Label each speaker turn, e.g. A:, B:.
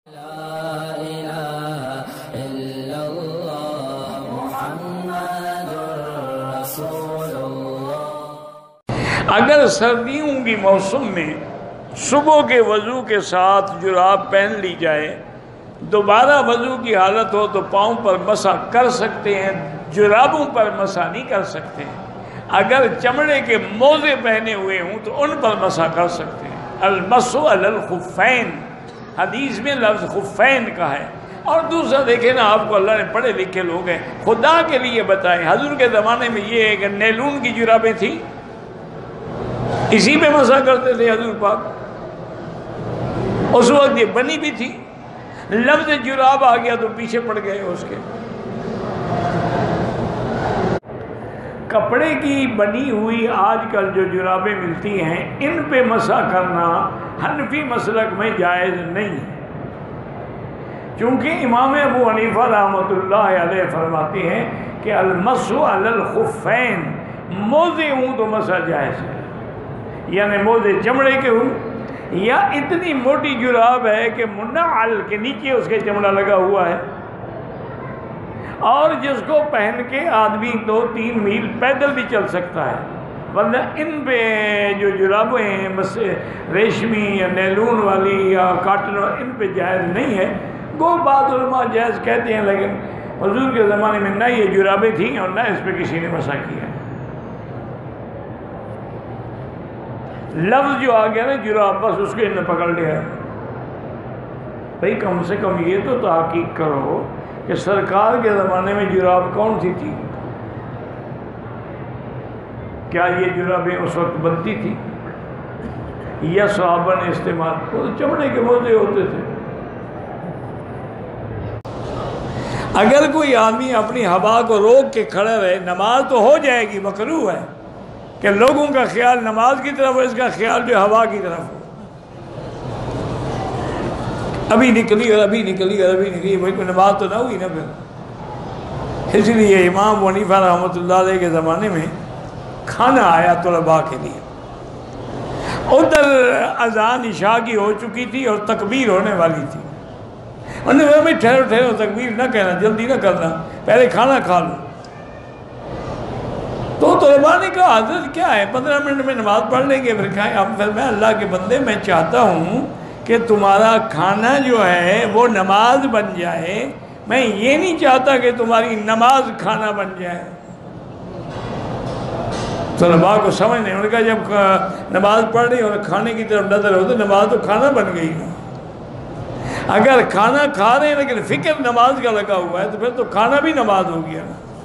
A: لا الہ الا اللہ محمد رسول اللہ۔
B: اگر سردیوں کی موسم میں صبح کے وضو کے ساتھ جراب پہن لی جائے، دوبارہ وضو کی حالت ہو تو پاؤں پر مسح کر سکتے ہیں، جرابوں پر مسح نہیں کر سکتے ہیں۔ اگر چمڑے کے موزے پہنے ہوئے ہوں تو ان پر مسح کر سکتے ہیں۔ المسح علی الخفین، حدیث میں لفظ خفین کا ہے۔ اور دوسرا دیکھیں نا، آپ کو اللہ نے پڑھے لکھے لوگ ہیں، خدا کے لیے بتائیں، حضور کے زمانے میں یہ ہے کہ نیلون کی جرابیں تھیں، اسی پہ مسح کرتے تھے حضور پاک۔ اس وقت یہ بنی بھی تھی، لفظ جراب آ گیا تو پیچھے پڑ گئے اس کے۔ کپڑے کی بنی ہوئی آج کل جو جرابیں ملتی ہیں، ان پہ مسح کرنا حنفی مسلک میں جائز نہیں، چونکہ امام ابو حنیفہ رحمۃ اللہ علیہ فرماتے ہیں کہ المسح علی الخفین، موزے ہوں تو مسح جائز ہے، یعنی موزے چمڑے کے ہوں، یا اتنی موٹی جراب ہے کہ منعل کے نیچے اس کے چمڑا لگا ہوا ہے، اور جس کو پہن کے آدمی 2-3 میل پیدل بھی چل سکتا ہے، ورنہ ان پہ جو جرابیں ہیں ریشمی یا نیلون والی یا کاٹن، ان پہ جائز نہیں ہے۔ گو بعض علماء جائز کہتے ہیں، لیکن حضور کے زمانے میں نہ یہ جرابیں تھیں اور نہ اس پہ کسی نے مسح کیا۔ لفظ جو آ گیا نا جراب، بس اس کے نے پکڑ لیا۔ بھئی کم سے کم یہ تو تحقیق کرو کہ سرکار کے زمانے میں جراب کون سی تھی؟ کیا یہ جرابیں اس وقت بنتی تھی یا صحابہ نے استعمال؟ وہ چمڑے کے موزے ہوتے تھے۔ اگر کوئی آدمی اپنی ہوا کو روک کے کھڑا رہے، نماز تو ہو جائے گی، مکروہ ہے کہ لوگوں کا خیال نماز کی طرف ہو، اس کا خیال جو ہوا کی طرف ہو۔ ابھی نکلی اور ابھی نکلی اور ابھی نکلی، بھائی کوئی نماز تو نہ ہوئی نا پھر۔ اس لیے امام ابو حنیفہ رحمۃ اللہ علیہ کے زمانے میں کھانا آیا طلباء کے لیے، ادھر اذان عشاء کی ہو چکی تھی اور تکبیر ہونے والی تھی۔ انہوں نے کہا بھائی ٹھہرو ٹھہرو، تکبیر نہ کہنا، جلدی نہ کرنا، پہلے کھانا کھا لو۔ تو طلباء نے کہا حضرت کیا ہے، 15 منٹ میں نماز پڑھ لیں گے، پھر کھائیں۔ اب میں اللہ کے بندے، میں چاہتا ہوں کہ تمہارا کھانا جو ہے وہ نماز بن جائے، میں یہ نہیں چاہتا کہ تمہاری نماز کھانا بن جائے۔ طلباء کو سمجھ نہیں، انہوں نے کہا جب نماز پڑھ رہی اور کھانے کی طرف نظر ہو تو نماز تو کھانا بن گئی نا۔ اگر کھانا کھا رہے ہیں لیکن فکر نماز کا لگا ہوا ہے تو پھر تو کھانا بھی نماز ہو گیا نا۔